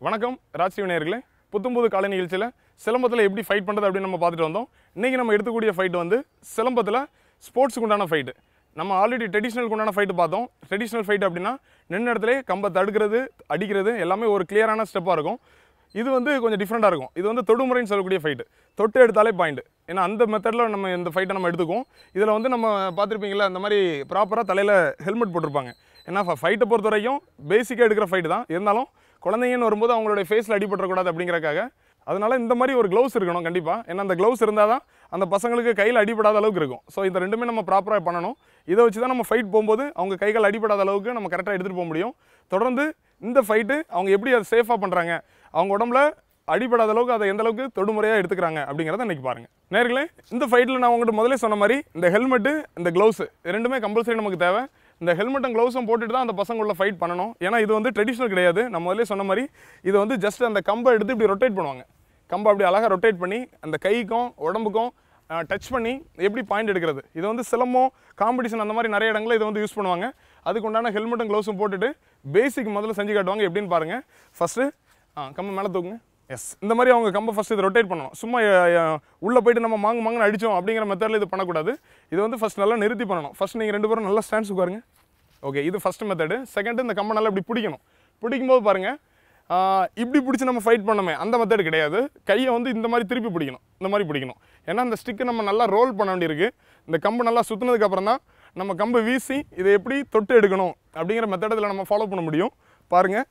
வணக்கம் ராஜ்ஸ்ரீ நேயர்களே. புத்தம்புது காலை நிகழ்ச்சியில் சிலம்பத்தில் எப்படி ஃபைட் பண்ணுறது அப்படின்னு நம்ம பார்த்துட்டு வந்தோம். இன்றைக்கி நம்ம எடுத்துக்கூடிய ஃபைட் வந்து சிலம்பத்தில் ஸ்போர்ட்ஸுக்கு உண்டான ஃபைட்டு. நம்ம ஆல்ரெடி ட்ரெடிஷ்னலுக்கு உண்டான ஃபைட்டு பார்த்தோம். ட்ரெடிஷ்னல் ஃபைட் அப்படின்னா நின்ன இடத்துல கம்பை தடுக்கிறது, அடிக்கிறது எல்லாமே ஒரு கிளியரான ஸ்டெப்பாக இருக்கும். இது வந்து கொஞ்சம் டிஃப்ரெண்ட்டாக இருக்கும். இது வந்து தொடுமுறைன்னு சொல்லக்கூடிய ஃபைட்டு. தொட்டு எடுத்தாலே பாயிண்ட். ஏன்னா அந்த மெத்தடில் நம்ம இந்த ஃபைட்டை நம்ம எடுத்துக்குவோம். இதில் வந்து நம்ம பார்த்துருப்பீங்களா, இந்த மாதிரி ப்ராப்பராக தலையில் ஹெல்மெட் போட்டிருப்பாங்க. ஏன்னா ஃபைட்டை பொறுத்த வரைக்கும் பேசிக்காக எடுக்கிற ஃபைட்டு தான். இருந்தாலும் குழந்தைங்கன்னு வரும்போது அவங்களுடைய ஃபேஸில் அடிபட்டுறக்கூடாது அப்படிங்கிறக்காக அதனால் இந்த மாதிரி ஒரு க்ளவுஸ் இருக்கணும் கண்டிப்பாக. ஏன்னா அந்த க்ளவுஸ் இருந்தால் தான் அந்த பசங்களுக்கு கையில் அடிபடாத அளவுக்கு இருக்கும். ஸோ இந்த ரெண்டுமே நம்ம ப்ராப்பராக பண்ணணும். இதை வச்சு தான் நம்ம ஃபைட் போகும்போது அவங்க கைகள் அடிபடாத அளவுக்கு நம்ம கரெக்டாக எடுத்துகிட்டு போக முடியும். தொடர்ந்து இந்த ஃபைட்டு அவங்க எப்படி அதை சேஃபாக பண்ணுறாங்க, அவங்க உடம்புல அடிபடாத அளவுக்கு அதை எந்த அளவுக்கு தொடுமுறையாக எடுத்துக்கிறாங்க அப்படிங்கிறத இன்றைக்கி பாருங்கள். நேர்களே, இந்த ஃபைட்டில் நான் உங்கள்கிட்ட முதலே சொன்ன மாதிரி இந்த ஹெல்மெட்டு, இந்த க்ளவுஸு ரெண்டுமே கம்பல்சரி நமக்கு தேவை. இந்த ஹெல்மெட்டும் க்ளவுஸும் போட்டுட்டு தான் அந்த பசங்களோட ஃபைட் பண்ணணும். ஏன்னா இது வந்து ட்ரெடிஷ்னல் கிடையாது. நம்ம முதலே சொன்ன மாதிரி இது வந்து ஜஸ்ட் அந்த கம்பை எடுத்து இப்படி ரொட்டேட் பண்ணுவாங்க. கம்பை அப்படி அழகாக ரொட்டேட் பண்ணி அந்த கைக்கும் உடம்புக்கும் டச் பண்ணி எப்படி பாயிண்ட் எடுக்கிறது. இது வந்து சிலம்பம் காம்படிஷன் அந்த மாதிரி நிறைய இடங்களில் இதை வந்து யூஸ் பண்ணுவாங்க. அதுக்கு உண்டான ஹெல்மெட்டும் க்ளவுஸும் போட்டுட்டு பேசிக் முதல்ல செஞ்சு காட்டுவாங்க. எப்படின்னு பாருங்கள். ஃபஸ்ட்டு கம்பை மேலே தூக்குங்க. எஸ், இந்த மாதிரி அவங்க கம்பை ஃபஸ்ட்டு இது ரொட்டேட் பண்ணணும். சும்மா உள்ளே போய்ட்டு நம்ம மாங்குன்னு அடித்தோம் அப்படிங்கிற மெத்தடில் இது பண்ணக்கூடாது. இது வந்து ஃபஸ்ட் நல்லா நிறுத்தி பண்ணணும். ஃபஸ்ட் நீங்கள் ரெண்டு பேரும் நல்லா ஸ்டாண்ட்ஸ் உட்காருங்க. ஓகே, இது ஃபஸ்ட்டு மெத்தடு. செகண்டு, இந்த கம்பை நல்லா இப்படி பிடிக்கணும். பிடிக்கும்போது பாருங்கள், இப்படி பிடிச்சி நம்ம ஃபைட் பண்ணோமே அந்த மெத்தடு கிடையாது. கையை வந்து இந்த மாதிரி திருப்பி பிடிக்கணும், இந்த மாதிரி பிடிக்கணும். ஏன்னா அந்த ஸ்டிக்கு நம்ம நல்லா ரோல் பண்ண வேண்டியிருக்கு. இந்த கம்பு நல்லா சுற்றுனதுக்கப்புறம் தான் நம்ம கம்பை வீசி இதை எப்படி தொட்டு எடுக்கணும் அப்படிங்கிற மெத்தடு இதில் நம்ம ஃபாலோ பண்ண முடியும். பாருங்கள்.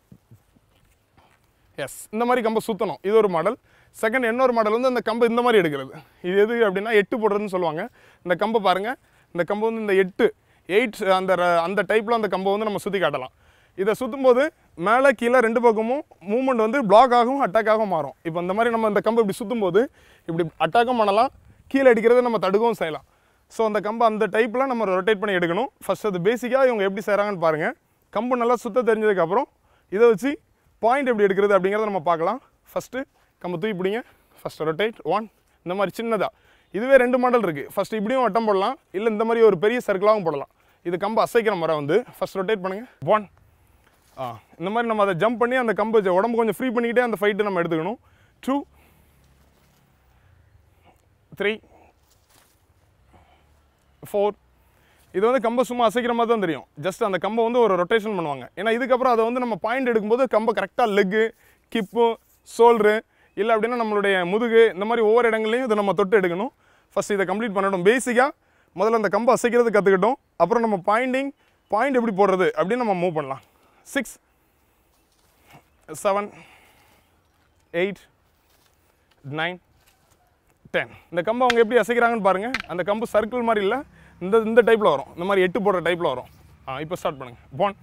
எஸ், இந்த மாதிரி கம்பை சுற்றணும். இது ஒரு மாடல். செகண்ட், இன்னொரு மாடல் வந்து அந்த கம்பை இந்த மாதிரி எடுக்கிறது. இது எது அப்படின்னா எட்டு போடுறதுன்னு சொல்லுவாங்க. இந்த கம்பை பாருங்கள். இந்த கம்பை வந்து இந்த எயிட் அந்த டைப்பில் அந்த கம்பை வந்து நம்ம சுற்றி காட்டலாம். இதை சுற்றும் போது மேலே கீழே ரெண்டு பக்கமும் மூவ்மெண்ட் வந்து பிளாக் ஆகும், அட்டாக்காகவும் மாறும். இப்போ இந்த மாதிரி நம்ம இந்த கம்பை இப்படி சுற்றும் போது இப்படி அட்டாக்கும் பண்ணலாம், கீழே அடிக்கிறத நம்ம தடுக்கவும் செய்யலாம். ஸோ அந்த கம்பை அந்த டைப்பில் நம்ம ரொட்டேட் பண்ணி எடுக்கணும். ஃபஸ்ட் அது பேசிக்காக இவங்க எப்படி செய்கிறாங்கன்னு பாருங்கள். கம்பு நல்லா சுத்த தெரிஞ்சதுக்கப்புறம் இதை வச்சு பாயிண்ட் எப்படி எடுக்கிறது அப்படிங்கிறத நம்ம பார்க்கலாம். ஃபஸ்ட்டு கம்பு தூக்கி பிடிங்க. First rotate 1. இந்த மாதிரி சின்னதாக இதுவே ரெண்டு மாடல் இருக்குது. ஃபஸ்ட்டு இப்படியும் வட்டம் போடலாம், இல்லை இந்த மாதிரி ஒரு பெரிய சர்க்கிளாகவும் போடலாம். இது கம்பு அசைக்கிற முறை வந்து ஃபஸ்ட் ரொட்டேட் பண்ணுங்கள். 1. இந்த மாதிரி நம்ம அதை ஜம்ப் பண்ணி அந்த கம்பு உடம்பு கொஞ்சம் ஃப்ரீ பண்ணிக்கிட்டே அந்த ஃபைட்டு நம்ம எடுத்துக்கணும். 2, 3, 4. இது வந்து கம்பை சும்மா அசைக்கிற மாதிரி தான் தெரியும். ஜஸ்ட் அந்த கம்பை வந்து ஒரு ரொட்டேஷன் பண்ணுவாங்க. ஏன்னா இதுக்கப்புறம் அதை வந்து நம்ம பாயிண்ட் எடுக்கும்போது கம்பை கரெக்டாக லெக்கு, கிப்பு, ஷோல்டரு, இல்லை அப்படின்னா நம்மளுடைய முதுகு, இந்த மாதிரி ஒவ்வொரு இடங்களையும் இதை நம்ம தொட்டு எடுக்கணும். ஃபஸ்ட் இதை கம்ப்ளீட் பண்ணணும். பேசிக்காக முதல்ல அந்த கம்பை அசைக்கிறது கற்றுக்கிட்டோம். அப்புறம் நம்ம பாயிண்ட் எப்படி போடுறது அப்படின்னு நம்ம மூவ் பண்ணலாம். 6, 7, 8, 9, 10. இந்த கம்பை அவங்க எப்படி அசைக்கிறாங்கன்னு பாருங்கள். அந்த கம்பு சர்க்கிள் மாதிரி இல்லை, இந்த டைப்பில் வரும். இந்த மாதிரி 8 போடுற டைப்பில் வரும். இப்போ ஸ்டார்ட் பண்ணுங்கள். 1,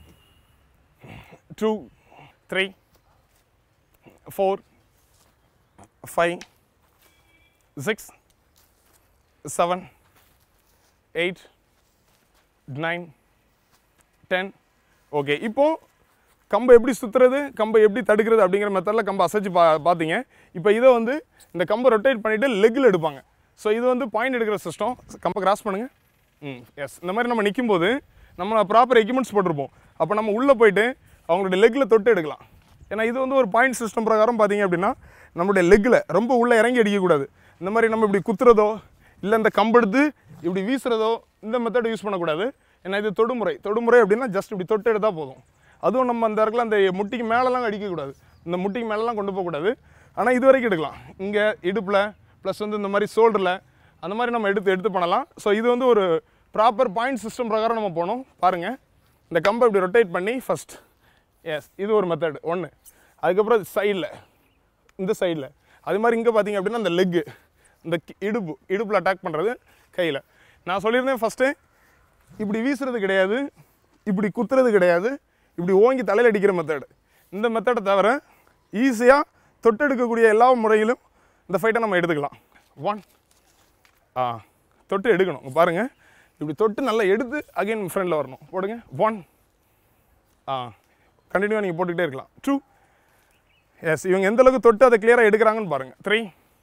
2, 3, 4, 5, 6, 7, 8, 9, 10. ஓகே, இப்போது கம்பை எப்படி சுற்றுறது, கம்பை எப்படி தடுக்கிறது அப்படிங்கிற மெத்தடில் கம்பை அசைச்சு பார்த்தீங்க. இப்போ இதை வந்து இந்த கம்பை ரொட்டேட் பண்ணிவிட்டு லெக்கில் எடுப்பாங்க. ஸோ இது வந்து பாயிண்ட் எடுக்கிற சிஸ்டம். கம்பை கிராஸ் பண்ணுங்கள். எஸ், இந்த மாதிரி நம்ம நிற்கும்போது நம்ம ப்ராப்பர் எக்யூப்மெண்ட்ஸ் போட்டிருப்போம். அப்போ நம்ம உள்ளே போயிட்டு அவங்களுடைய லெக்கில் தொட்டு எடுக்கலாம். ஏன்னா இது வந்து ஒரு பாயிண்ட் சிஸ்டம் பிரகாரம் பார்த்தீங்க அப்படின்னா நம்மளுடைய லெக்கில் ரொம்ப உள்ளே இறங்கி அடிக்கக்கூடாது. இந்த மாதிரி நம்ம இப்படி குத்துறதோ, இல்லை இந்த கம்பெடுத்து இப்படி வீசுகிறதோ, இந்த மெத்தட் யூஸ் பண்ணக்கூடாது. ஏன்னா இது தொடுமுறை அப்படின்னா ஜஸ்ட் இப்படி தொட்டு எடுத்தால் போதும். அதுவும் நம்ம அந்த இடத்துல அந்த முட்டிக்கு மேலெலாம் அடிக்கக்கூடாது, இந்த முட்டிக்கு மேலெலாம் கொண்டு போகக்கூடாது. ஆனால் இது வரைக்கும் எடுக்கலாம். இங்கே இடுப்பில் ப்ளஸ் வந்து இந்த மாதிரி ஷோல்டரில் அந்த மாதிரி நம்ம எடுத்து பண்ணலாம். ஸோ இது வந்து ஒரு ப்ராப்பர் பாயிண்ட் சிஸ்டம் பிரகாரம் நம்ம போகணும். பாருங்கள், இந்த கம்பை இப்படி ரொட்டேட் பண்ணி ஃபஸ்ட். எஸ், இது ஒரு மெத்தட் 1. அதுக்கப்புறம் சைடில், இந்த சைடில் அது மாதிரி இங்கே பார்த்தீங்க அப்படின்னா இந்த லெக்கு, இந்த இடுப்பில் அட்டாக் பண்ணுறது கையில். நான் சொல்லியிருந்தேன் ஃபஸ்ட்டு இப்படி வீசுறது கிடையாது, இப்படி குத்துறது கிடையாது, இப்படி ஓங்கி தலையில் அடிக்கிற மெத்தடு. இந்த மெத்தடை தவிர ஈஸியாக தொட்டெடுக்கக்கூடிய எல்லா முறையிலும் இந்த ஃபைட்டை நம்ம எடுத்துக்கலாம். 1. தொட்டு எடுக்கணும். பாருங்கள், இப்படி தொட்டு நல்லா எடுத்து அகைன் ஃப்ரெண்டில் வரணும். போடுங்க. 1. கண்டினியூவாக நீங்கள் போட்டுக்கிட்டே இருக்கலாம். 2. எஸ், இவங்க எந்தளவுக்கு தொட்டு அதை கிளியராக எடுக்கிறாங்கன்னு பாருங்கள். 3,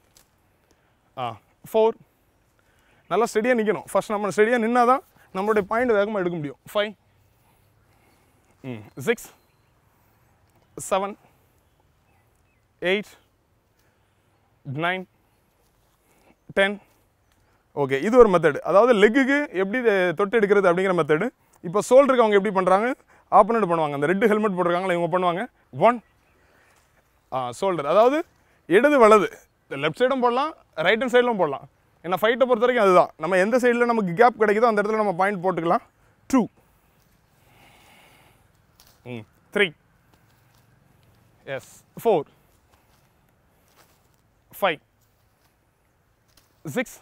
4. நல்லா ஸ்டெடியாக நிற்கணும். ஃபஸ்ட் நம்ம ஸ்டெடியாக நின்னால் தான் நம்மளுடைய பாயிண்ட் வேகமாக எடுக்க முடியும். 5, 6, 7, 8 9 10. ஓகே, இது ஒரு மெத்தட். அதாவது லெக்குக்கு எப்படி தொட்டு எடுக்கிறது அப்படிங்கிற மெத்தடு. இப்போ ஷோல்டருக்கு அவங்க எப்படி பண்ணுறாங்க, ஆப்போனண்ட் பண்ணுவாங்க. அந்த ரெட் ஹெல்மெட் போட்டிருக்காங்களா இவங்க பண்ணுவாங்க. 1 ஷோல்டர், அதாவது இடது வலது லெஃப்ட் சைடும் போடலாம், ரைட் ஹேண்ட் சைடிலும் போடலாம். ஏன்னா ஃபைட்டை பொறுத்த வரைக்கும் அதுதான், நம்ம எந்த சைடில் நமக்கு கேப் கிடைக்குதோ அந்த இடத்துல நம்ம பாயிண்ட் போட்டுக்கலாம். 2 3 எஸ் 4 5 6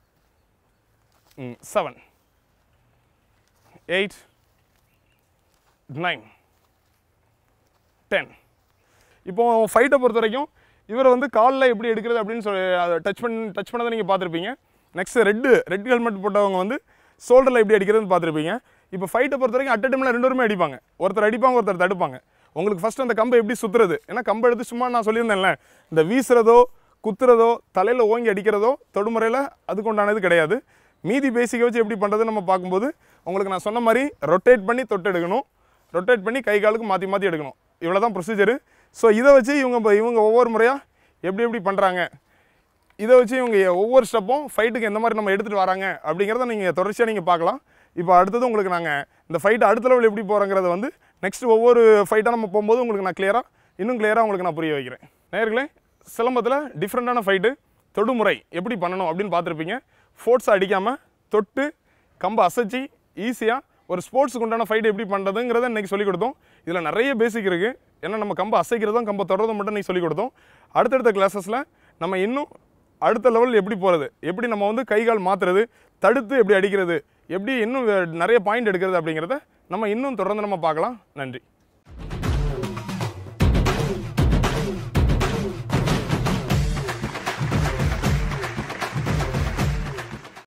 7 8 9 10. இப்போ ஃபைட்டை பொறுத்த வரைக்கும் இவர் வந்து காலில் எப்படி எடுக்கிறது அப்படின்னு சொல்லி அதை டச் பண்ணதை நீங்கள் பார்த்துருப்பீங்க. நெக்ஸ்ட் ரெட் ஹெல்மெட் போட்டவங்க வந்து ஷோல்டரில் எப்படி அடிக்கிறதுன்னு பார்த்துருப்பீங்க. இப்போ ஃபைட்டை பொறுத்த வரைக்கும் அட் டைமில் 2 பேருமே அடிப்பாங்க. ஒருத்தர் அடிப்பாங்க, ஒருத்தர் தடுப்பாங்க. உங்களுக்கு ஃபஸ்ட்டு அந்த கம்பை எப்படி சுற்றுறது, ஏன்னா கம்பை எடுத்து சும்மா நான் சொல்லியிருந்தேன்ல, இந்த வீசுறதோ குத்துறதோ தலையில் ஓங்கி அடிக்கிறதோ தொடுமுறையில் அதுக்கு உண்டானது கிடையாது. மீதி பேசிக்கை வச்சு எப்படி பண்ணுறதுன்னு நம்ம பார்க்கும்போது உங்களுக்கு நான் சொன்ன மாதிரி ரொட்டேட் பண்ணி தொட்டு எடுக்கணும், ரொட்டேட் பண்ணி கை காலுக்கு மாற்றி மாற்றி எடுக்கணும். இவ்வளோ தான் ப்ரொசீஜரு. ஸோ இதை வச்சு இவங்க ஒவ்வொரு முறையாக எப்படி பண்ணுறாங்க, இதை வச்சு இவங்க ஒவ்வொரு ஸ்டெப்பும் ஃபைட்டுக்கு எந்த மாதிரி நம்ம எடுத்துகிட்டு வராங்க அப்படிங்கிறத நீங்கள் தொடர்ச்சியாக நீங்கள் பார்க்கலாம். இப்போ அடுத்தது உங்களுக்கு நாங்கள் இந்த ஃபைட்டு அடுத்த லெவல் எப்படி போகிறோங்கிறத வந்து நெக்ஸ்ட் ஒவ்வொரு ஃபைட்டாக நம்ம போகும்போது உங்களுக்கு நான் இன்னும் கிளியராக உங்களுக்கு நான் புரிய வைக்கிறேன். நேயர்களே, சிலம்பத்தில் டிஃப்ரெண்ட்டான ஃபைட்டு தொடுமுறை எப்படி பண்ணணும் அப்படின்னு பார்த்துருப்பீங்க. ஃபோர்ஸை அடிக்காமல் தொட்டு கம்பை அசைச்சி ஈஸியாக ஒரு ஸ்போர்ட்ஸுக்கு உண்டான ஃபைட் எப்படி பண்ணுறதுங்கிறத இன்றைக்கி சொல்லிக் கொடுத்தோம். இதில் நிறைய பேசிக் இருக்குது. ஏன்னா நம்ம கம்பை அசைக்கிறதும் கம்பை தொடர்றதும் மட்டும் இன்றைக்கி சொல்லிக் கொடுத்தோம். அடுத்தடுத்த கிளாஸஸில் நம்ம இன்னும் அடுத்த லெவல் எப்படி போகிறது, எப்படி நம்ம வந்து கை கால் மாற்றுறது, தடுத்து எப்படி அடிக்கிறது, எப்படி இன்னும் நிறைய பாயிண்ட் எடுக்கிறது அப்படிங்கிறத நம்ம இன்னும் தொடர்ந்து நம்ம பார்க்கலாம். நன்றி.